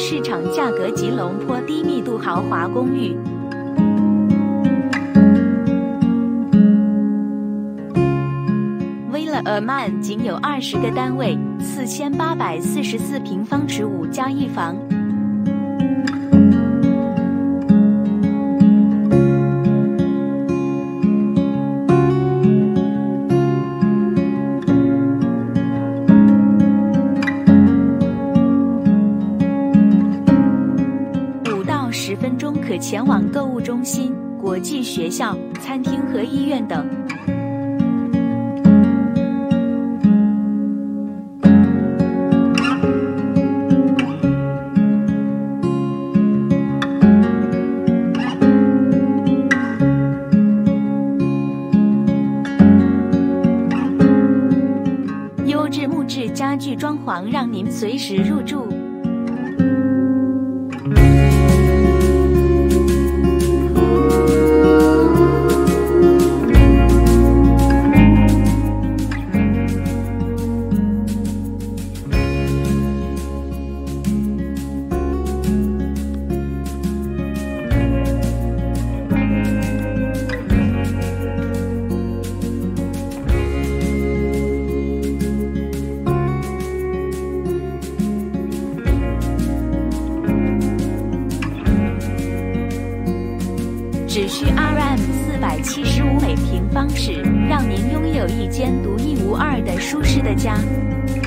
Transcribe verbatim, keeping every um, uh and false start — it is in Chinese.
市场价格吉隆坡低密度豪华公寓。Villa Aman 仅有二十个单位，四千八百四十四平方尺，五加一房。十分钟可前往购物中心、国际学校、餐厅和医院等。优质木质家具装潢，让您随时入住。只需 R M 四百七十五每平方尺，让您拥有一间独一无二的舒适的家。